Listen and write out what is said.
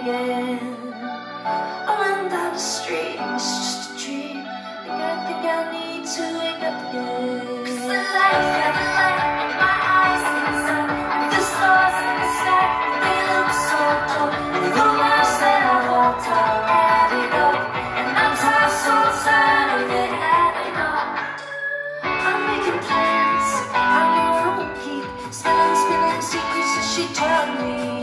again. I went down the street, it was just a dream. Think I need to wake up again. 'Cause the lights got the light in my eyes inside. And the stars in the sky, they look so cold. And the miles that I walked, I added up. And I'm tired, so tired of it adding up. I'm making plans, I know I won't keep spilling secrets that she told me.